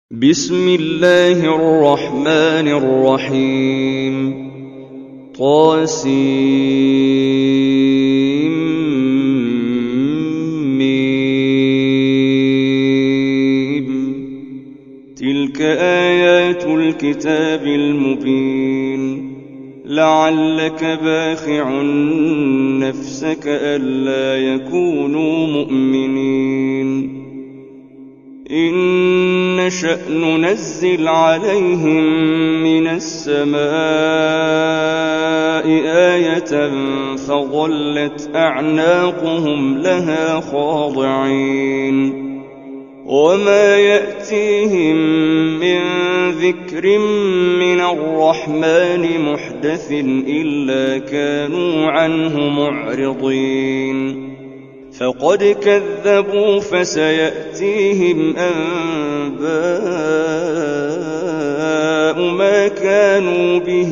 بسم الله الرحمن الرحيم تلك آيات الكتاب المبين لعلك باخع نفسك ألا يكونوا مؤمنين إن نشأ ننزل عليهم من السماء آية فظلت أعناقهم لها خاضعين وما يأتيهم من ذكر من الرحمن محدث إلا كانوا عنه معرضين فقد كذبوا فسيأتيهم أنباء ما كانوا به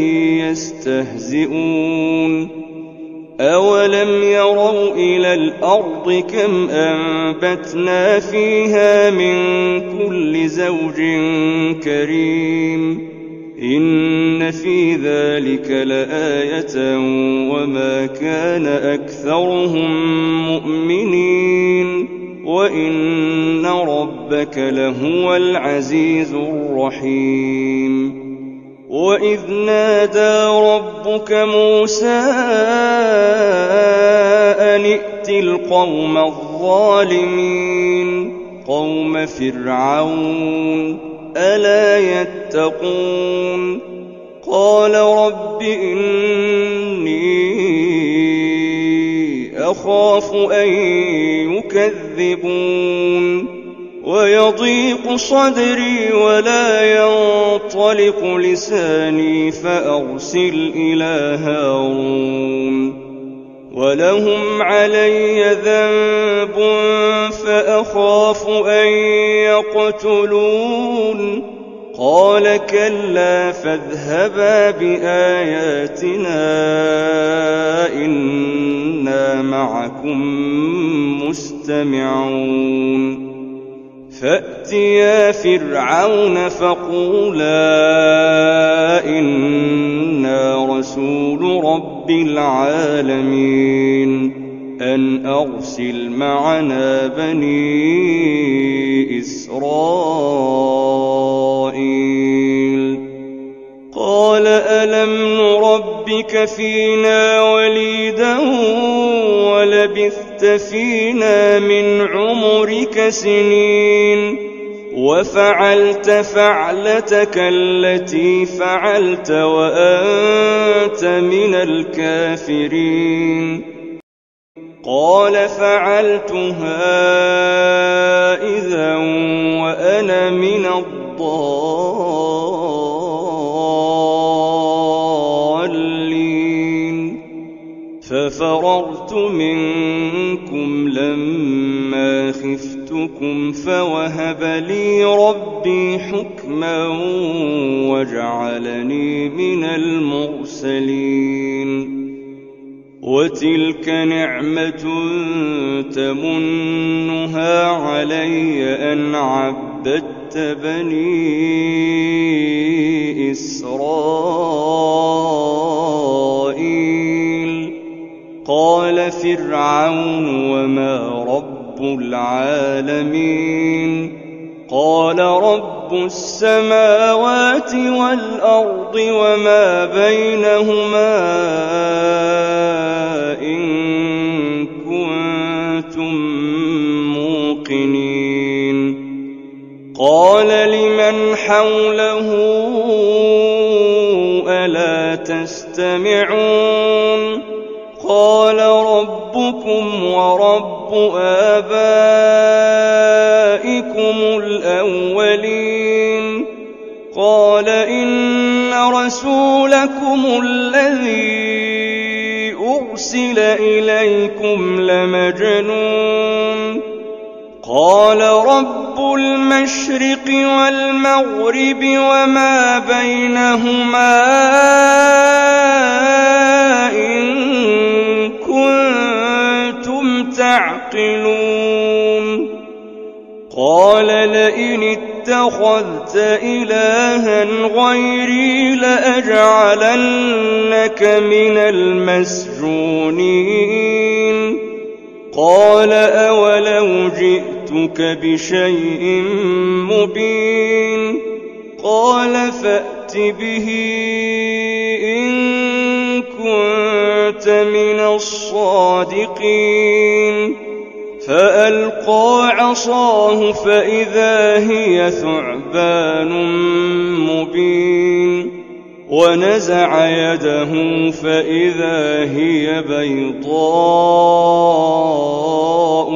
يستهزئون أولم يروا إلى الأرض كم أنبتنا فيها من كل زوج كريم إن في ذلك لآية وما كان أكثرهم مؤمنين وإن ربك لهو العزيز الرحيم وإذ نادى ربك موسى أن ائت القوم الظالمين قوم فرعون ألا يتقون قال رب إني أخاف أن يكذبون ويضيق صدري ولا ينطلق لساني فأرسل إلى هارون ولهم علي ذنب فأخاف أن يقتلون قال كلا فاذهبا بآياتنا إنا معكم مستمعون فأتيا فرعون فقولا إنا رسول رب العالمين أن أرسل معنا بني إسرائيل قال ألم نربك فينا وليدا ولبثت فينا من عمرك سنين وفعلت فعلتك التي فعلت وأنت من الكافرين قال فعلتها إذا وأنا من الضالين ففررت منكم لما خفتكم فوهب لي ربي حكما وجعلني من المرسلين وتلك نعمة تمنها علي أن عبدت بني إسرائيل قال فرعون وما رب العالمين قال رب السماوات والأرض وما بينهما إن كنتم موقنين قال لمن حوله ألا تستمعون قال ربكم ورب آبائكم الأولين قال إن رسولكم الذي أرسل إليكم لمجنون قال رب المشرق والمغرب وما بينهما إن كنتم تعقلون قال لئن اتخذت إلها غيري لأجعلنك من المسجونين قال أولو جئتك بشيء مبين قال فأت به إن كنت من الصادقين فألقى عصاه فإذا هي ثعبان مبين ونزع يده فإذا هي بيضاء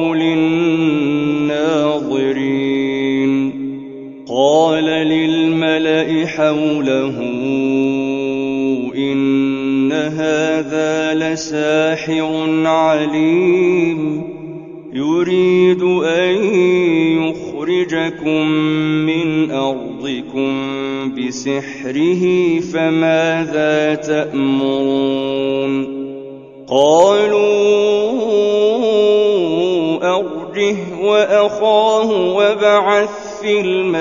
للناظرين قال للملأ حوله إن هذا لساحر عليم يريد أن يخرجكم من أرضكم بسحره فماذا تأمرون قالوا أرجه وأخاه وابعث في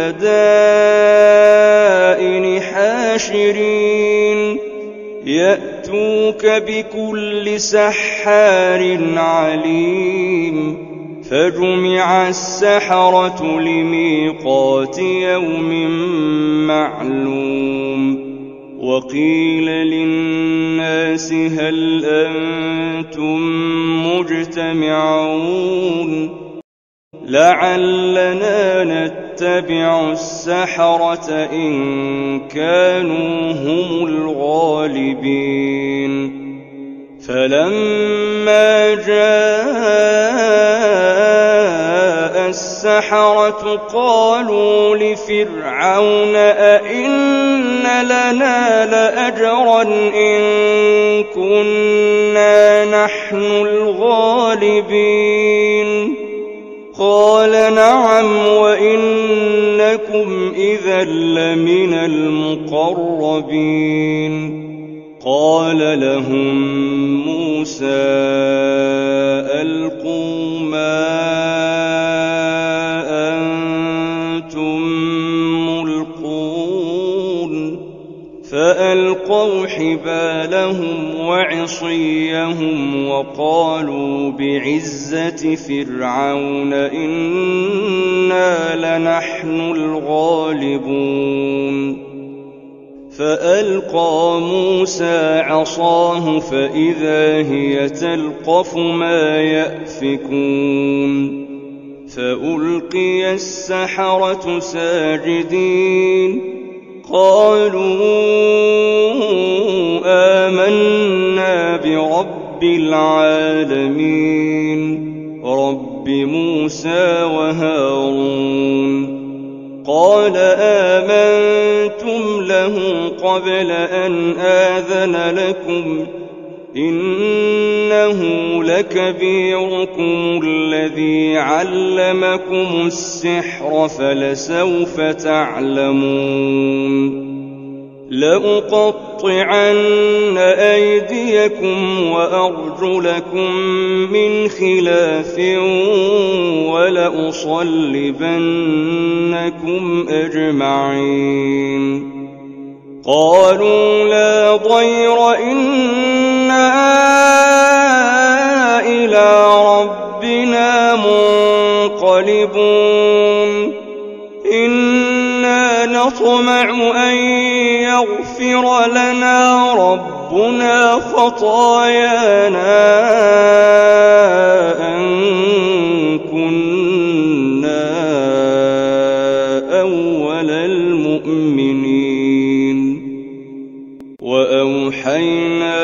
المدائن حاشرين يأتوك بكل سحار عليم فجمع السحرة لميقات يوم معلوم وقيل للناس هل أنتم مجتمعون لعلنا نتبع السحرة إن كانوا هم الغالبين فلما جاء السحرة قالوا لفرعون أئن لنا لأجرا إن كنا نحن الغالبين قال نعم وإنكم إذا لمن المقربين قال لهم موسى ألقوا ما أنتم ملقون فألقوا حبالهم وعصيهم وقالوا بعزة فرعون إنا لنحن الغالبون فألقى موسى عصاه فإذا هي تلقف ما يأفكون فألقي السحرة ساجدين قالوا آمنا برب العالمين رب موسى وهارون قال آمنتم له قبل أن آذن لكم إنه لكبيركم الذي علمكم السحر فلسوف تعلمون لأقطعن أيديكم وأرجلكم من خلاف ولأصلبنكم أجمعين قالوا لا ضير إنا إلى ربنا منقلبون إنا نطمع أن يغفر لنا ربنا خطايانا أن كنا أول المؤمنين وأوحينا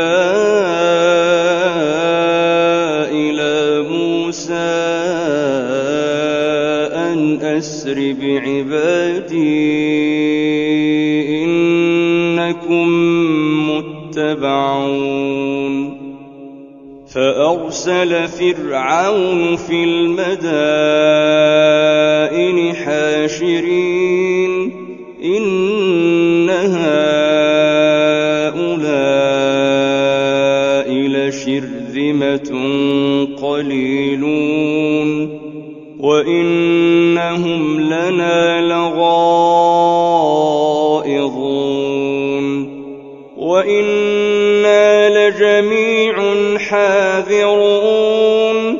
إلى موسى أن أسر بعبادي إنكم متبعون فأرسل فرعون في المدائن حاشرين إن هؤلاء لشرذمة قليلون وإنهم لنا لغائظون حاذرون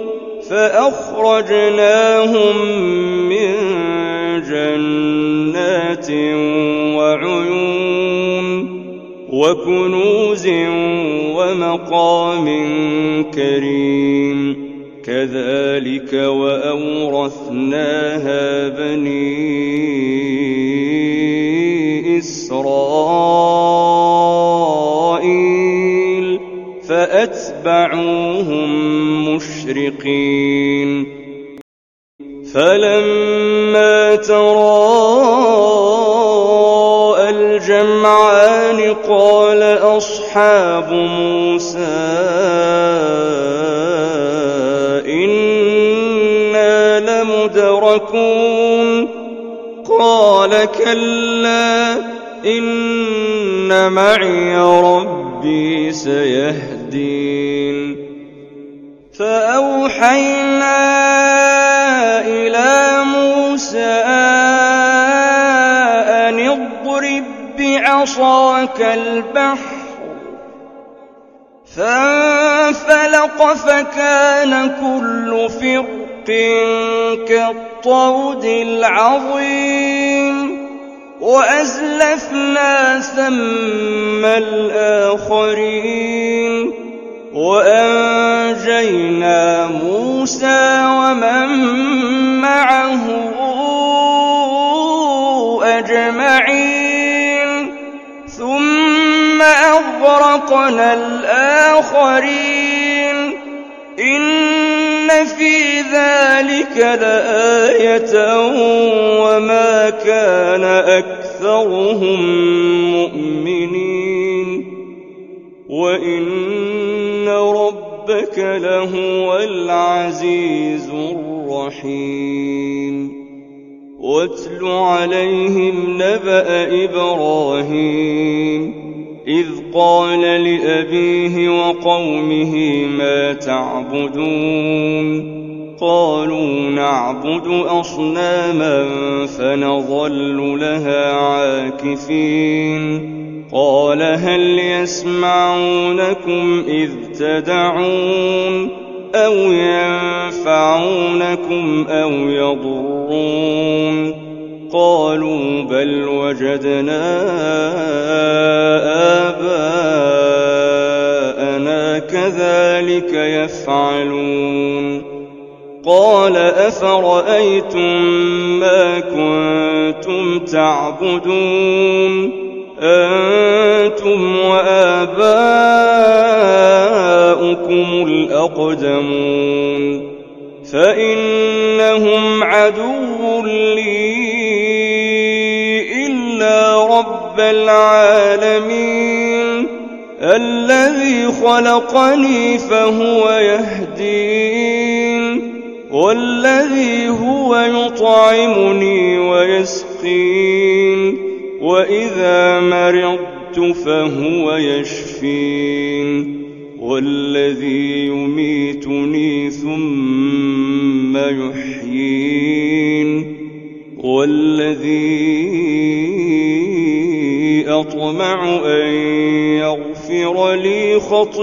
فأخرجناهم من جنات وعيون وكنوز ومقام كريم كذلك وأورثناها بني إسرائيل فأتبعوهم مشرقين فلما تراءى الجمعان قال أصحاب موسى إنا لمدركون قال كلا إن معي ربي سيهدين فأوحينا إلى موسى أن اضرب بعصاك البحر فانفلق فكان كل فرق كالطود العظيم وأزلفنا ثم الآخرين وأنجينا موسى ومن معه أجمعين ثم أغرقنا الآخرين إن في ذلك لآية وما كان أكثرهم مؤمنين وإن ربك لهو العزيز الرحيم واتل عليهم نبأ إبراهيم إذ قال لأبيه وقومه ما تعبدون قالوا نعبد أصناما فنظل لها عاكفين قال هل يسمعونكم إذ تدعون أو ينفعونكم أو يضرون قالوا بل وجدنا آباءنا كذلك يفعلون قال أفرأيتم ما كنتم تعبدون أنتم وآباؤكم الأقدمون فإنهم عدو لي إلا رب العالمين الذي خلقني فهو يهدين والذي هو يطعمني ويسقين وإذا مرضت فهو يشفين والذي يميتني ثم يحيين والذي أطمع أن يغفر لي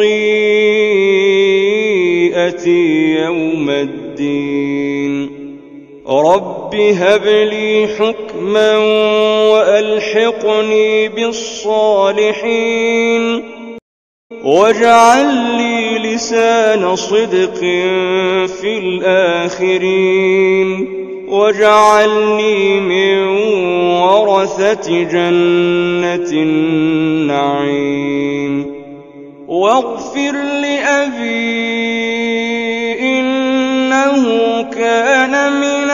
خطيئتي يوم الدين رب هب لي حكما وألحقني بالصالحين واجعل لي لسان صدق في الآخرين واجعلني من ورثة جنة النعيم واغفر لأبي إنه كان من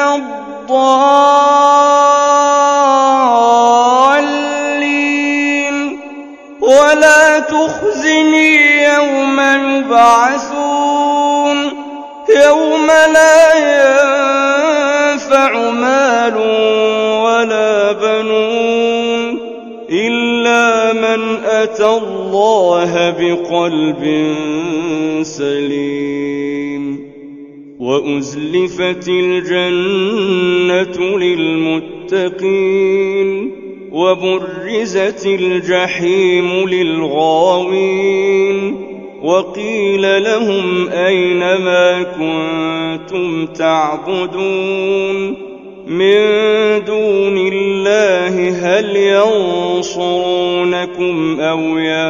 الضالين ولا تخزني يوم يبعثون يوم لا ينفع مال ولا بنون إلا من أتى الله بقلب سليم وأزلفت الجنة للمتقين وبرزت الجحيم للغاوين وقيل لهم أين ما كنتم تعبدون من دون الله هل ينصرونكم أو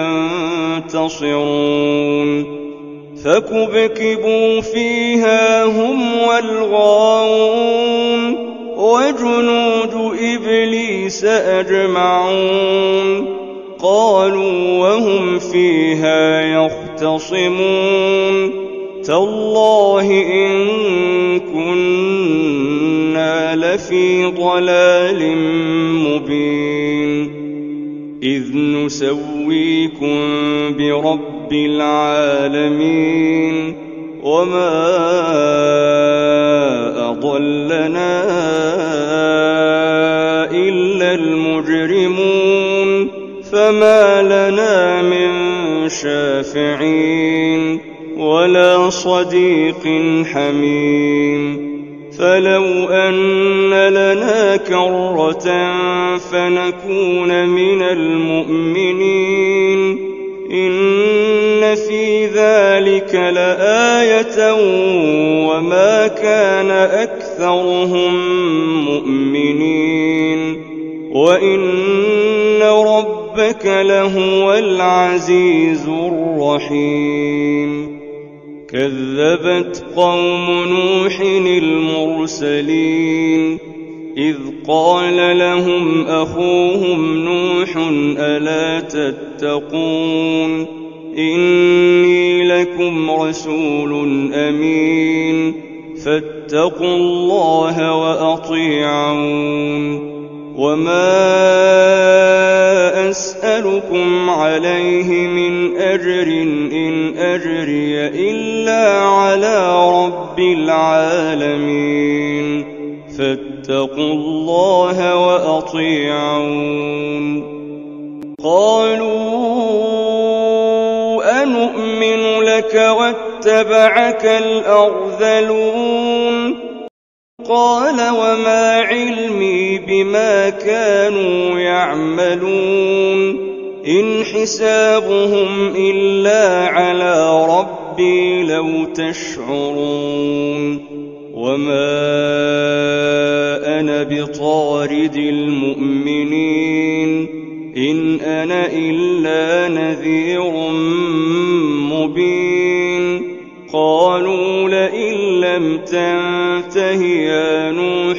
ينتصرون فكبكبوا فيها هم والغاوون وجنود إبليس أجمعون قالوا وهم فيها يختصمون تالله إن كنا لفي ضلال مبين إذ نسويكم برب العالمين وما أضلنا إلا المجرمون فما لنا من شافعين ولا صديق حميم فلو أن لنا كرة فنكون من المؤمنين إن في ذلك لآية وما كان أكثرهم مؤمنين وإن ربك لهو العزيز الرحيم كذبت قوم نوح المرسلين إذ قال لهم أخوهم نوح ألا تتقون إني لكم رسول أمين فاتقوا الله وأطيعون وما أسألكم عليه من أجر إن أجري إلا على رب العالمين فاتقوا الله وأطيعون قالوا أنؤمن لك واتبعك الأرذلون قال وما علمي بما كانوا يعملون إن حسابهم إلا على ربي لو تشعرون وما أنا بطارد المؤمنين إن أنا إلا نذير مبين قالوا لئن لم تنته يا نوح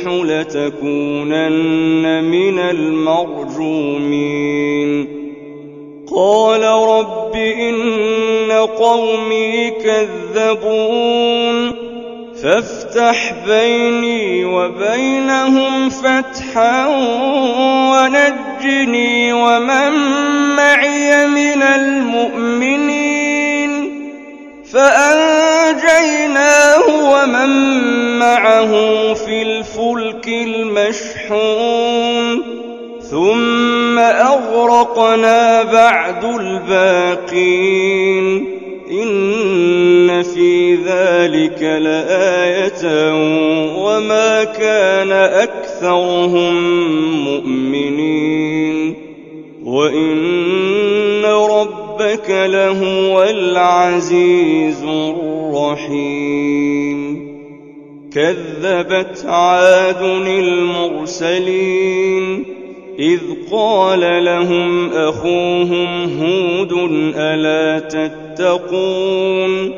لتكونن من المرجومين قال رب إن قومي كذبون فافتح بيني وبينهم فتحا ونجني ومن معي من المؤمنين فأنجيناه ومن معه في الفلك المشحون ثم أغرقنا بعد الباقين إن في ذلك لآية وما كان أكثرهم مؤمنين وإن ربك لهو العزيز الرحيم كذبت عاد المرسلين إذ قال لهم أخوهم هود ألا تتقون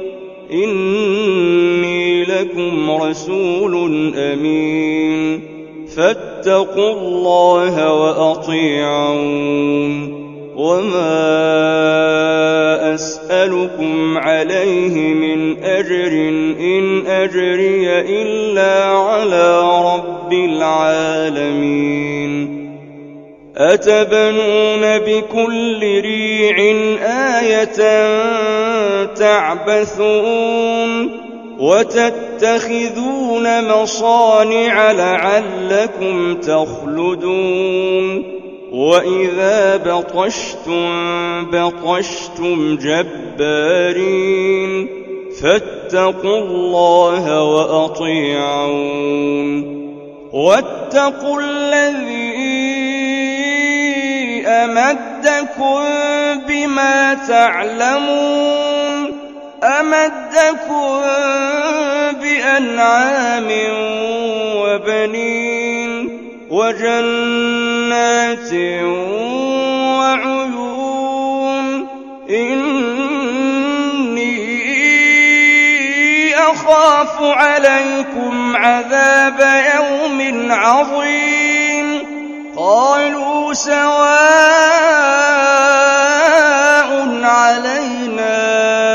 إني لكم رسول أمين فاتقوا الله وأطيعون وما أسألكم عليه من أجر إن أجري إلا على رب العالمين أتبنون بكل ريع آية تعبثون وتتخذون مصانع لعلكم تخلدون وإذا بطشتم جبارين فاتقوا الله وأطيعون واتقوا الذي أمدكم بما تعلمون أمدكم بأنعام وبنين وجنات وعيون إني أخاف عليكم عذاب يوم عظيم قالوا سواء علينا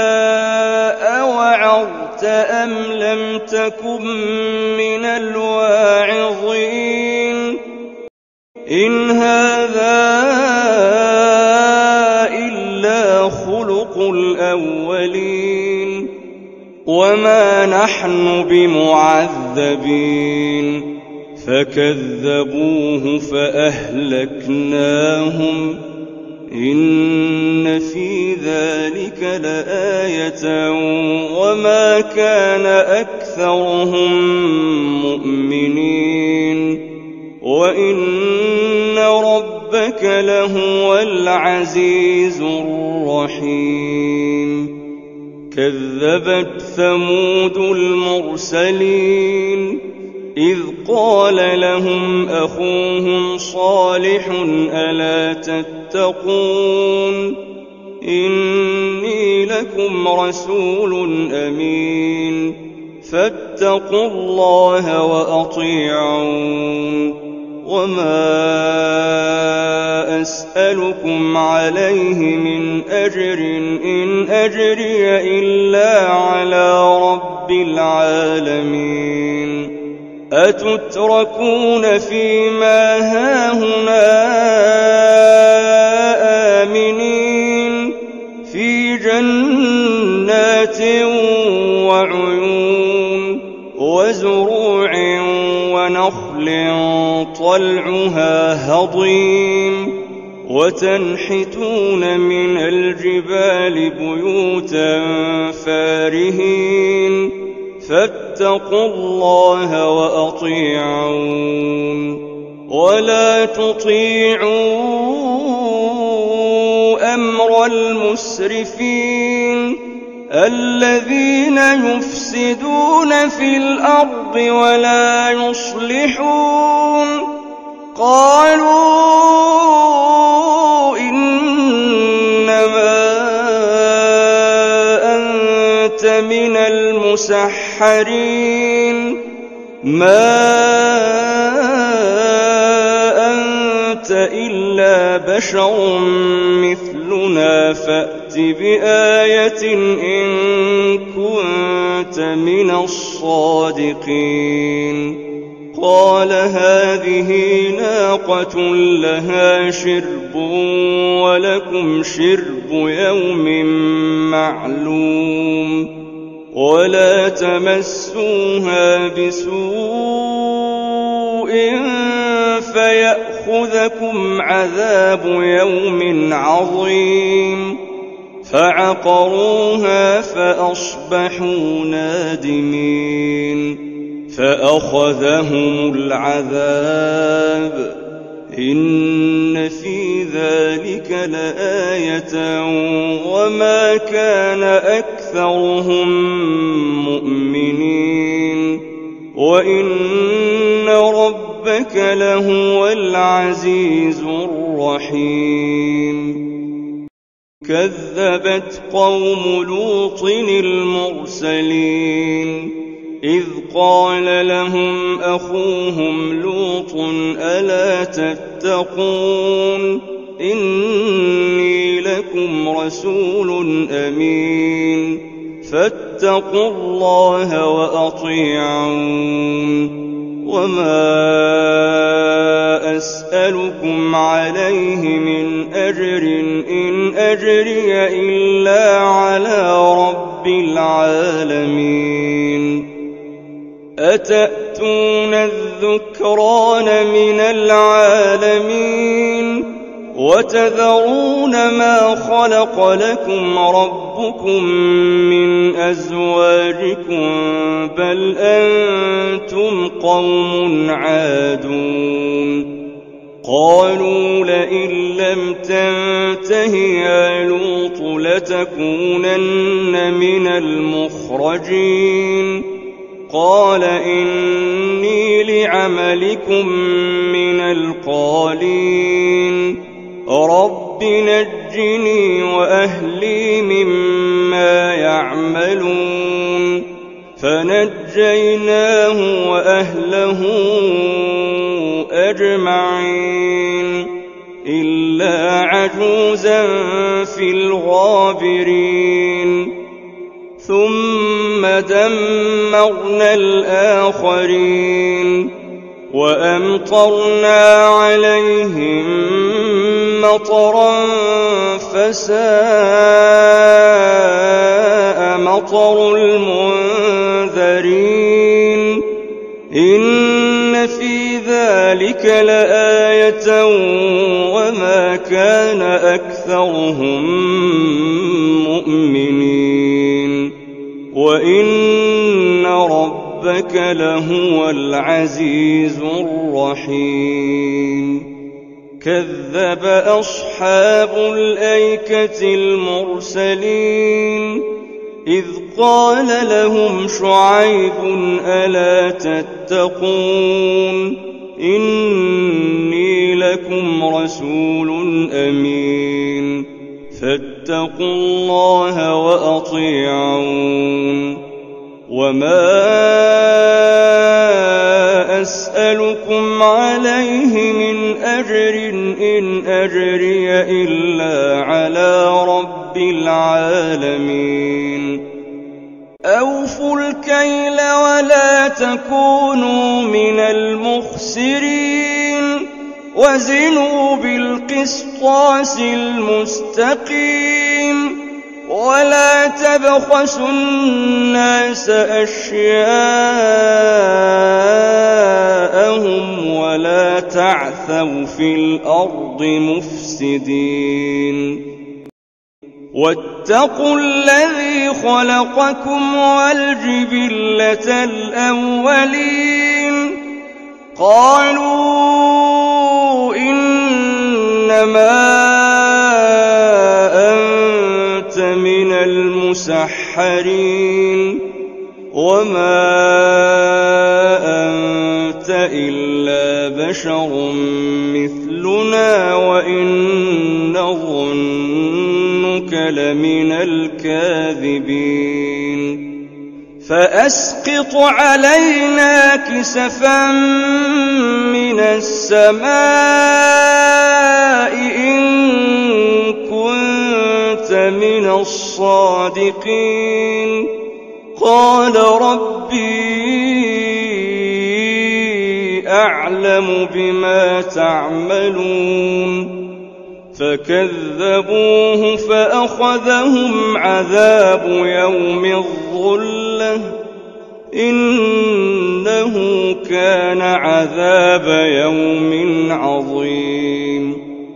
أوعظت أم لم تكن من الواعظين إن هذا إلا خلق الأولين وما نحن بمعذبين فكذبوه فأهلكناهم إن في ذلك لآية وما كان أكثرهم مؤمنين وإن ربك لهو العزيز الرحيم كذبت ثمود المرسلين إذ قال لهم أخوهم صالح ألا تتقون إني لكم رسول أمين فاتقوا الله وأطيعون وما أسألكم عليه من أجر إن أجري إلا على رب العالمين أتتركون فيما هاهنا آمنين في جنات وعيون وزروع ونخل طلعها هضيم وتنحتون من الجبال بيوتا فارهين فاتقوا الله وأطيعون ولا تطيعوا أمر المسرفين الذين يفسدون في الأرض ولا يصلحون قالوا إنما أنت من المسحرين ما أنت إلا بشر مثلنا فأت بآية إن كنت من الصادقين قال هذه ناقة لها شرب ولكم شرب يوم معلوم ولا تمسوها بسوء فيأخذكم عذاب يوم عظيم فعقروها فأصبحوا نادمين فأخذهم العذاب إن في ذلك لآية وما كان أكثرهم مؤمنين وإن ربك لهو العزيز الرحيم كذبت قوم لوط المرسلين إذ قال لهم أخوهم لوط ألا تتقون إني لكم رسول أمين فاتقوا الله وأطيعون وما أسألكم عليه من أجر إن أجري إلا على رب العالمين أتأتون الذكران من العالمين وتذرون ما خلق لكم ربكم من أزواجكم بل أنتم قوم عادون قالوا لئن لم تنته يا لوط لتكونن من المخرجين قال إني لعملكم من القالين رب نجني وأهلي مما يعملون فنجيناه وأهله أجمعين إلا عجوزا في الغابرين ثم دمرنا الآخرين وأمطرنا عليهم مطرا فساء مطر المنذرين إن في ذلك لآية وما كان أكثرهم مؤمنين وإن ربك لهو العزيز الرحيم كذب أصحاب الأيكة المرسلين إذ قال لهم شعيب ألا تتقون إني لكم رسول أمين فاتقوا الله وأطيعون وما أسألكم عليه من أجر إن أجري إلا على رب العالمين أوفوا الكيل ولا تكونوا من المخسرين وزنوا بالقسطاس المستقيم ولا تبخسوا الناس أشياءهم ولا تعثوا في الأرض مفسدين واتقوا الذي خلقكم والجبلة الأولين قالوا إنما أنت من المسحرين وما أنت إلا بشر مثلنا وإن نظنك لمن الكاذبين فأسقط علينا كسفا من السماء إن كنت من الصادقين قال ربي أعلم بما تعملون فكذبوه فأخذهم عذاب يوم الظلة إنه كان عذاب يوم عظيم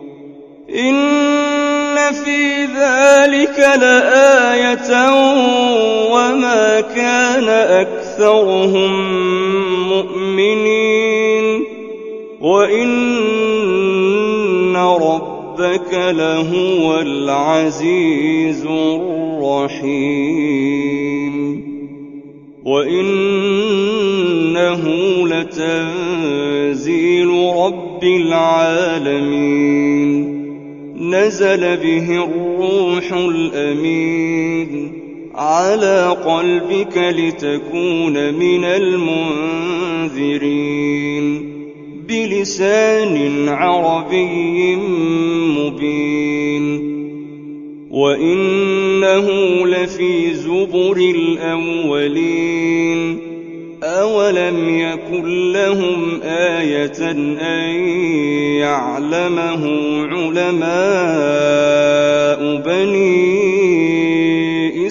إن في ذلك لآية وما كان أكثرهم مؤمنين وإن ربك لهو العزيز الرحيم وإنه لتنزيل رب العالمين نزل به الروح الأمين على قلبك لتكون من المنذرين بلسان عربي مبين وإنه لفي زبر الأولين أولم يكن لهم آية أن يعلمه علماء بني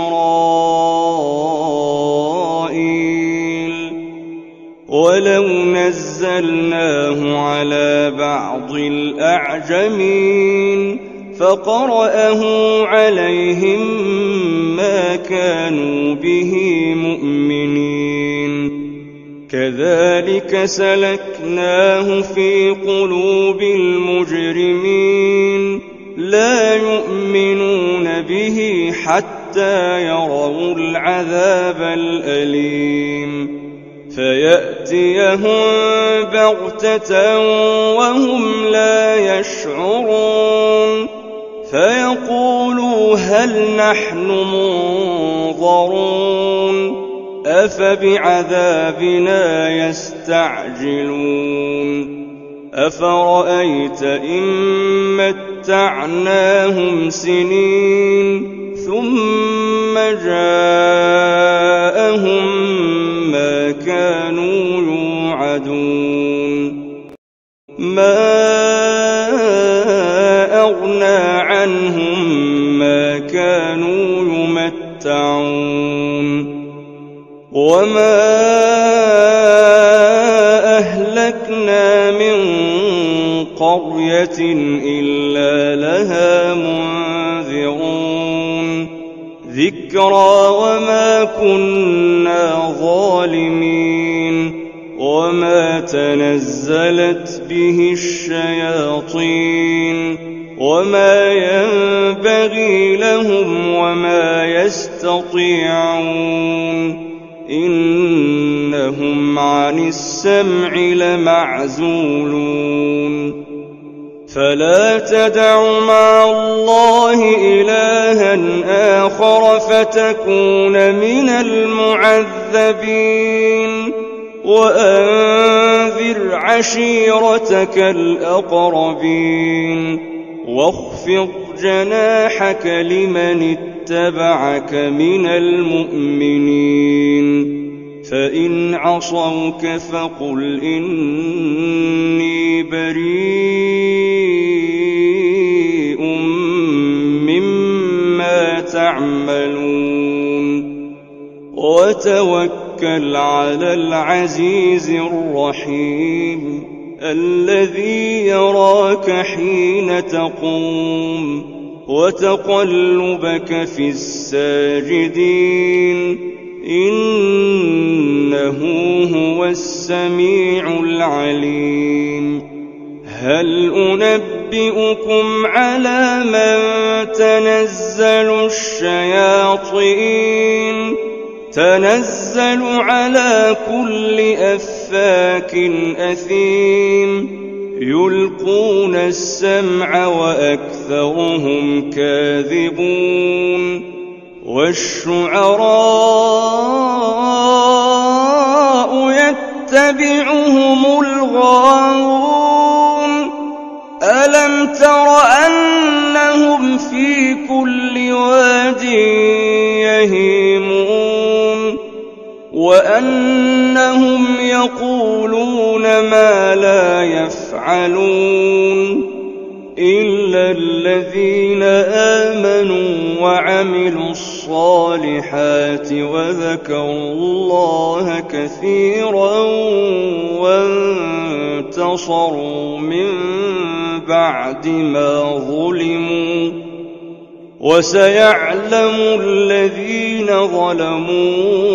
إسرائيل ولو نزلناه على بعض الأعجمين فقرأه عليهم ما كانوا به مؤمنين كذلك سلكناه في قلوب المجرمين لا يؤمنون به حتى يروا العذاب الأليم فيأتيهم بغتة وهم لا يشعرون فيقولوا هل نحن منظرون أفبعذابنا يستعجلون أفرأيت إن متعناهم سنين ثم جاءهم ما كانوا يوعدون ما أغنى عنهم ما كانوا يمتعون وما أهلكنا من قرية إلا لها منذرون ذكرى وما كنا ظالمين وما تنزلت به الشياطين وما ينبغي لهم وما يستطيعون إنهم عن السمع لمعزولون فلا تدع مع الله إلها آخر فتكون من المعذبين وأنذر عشيرتك الأقربين واخفض جناحك لمن اتبعك من المؤمنين فإن عصوك فقل إني بريء مما تعملون وتوكل على العزيز الرحيم الذي يراك حين تقوم وتقلبك في الساجدين إنه هو السميع العليم هل أنبئكم على من تنزل الشياطين تنزل على كل أفاك أثيم يلقون السمع وأكثرهم كاذبون والشعراء يتبعهم الغاوون ألم تر أنهم في كل واد يهيمون وأنهم يقولون ما لا يفعلون إلا الذين آمنوا وعملوا الصالحات وذكروا الله كثيرا وانتصروا من بعد ما ظلموا وسيعلم الذين ظلموا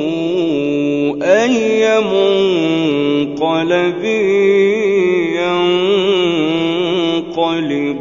أي منقلب ينقلبون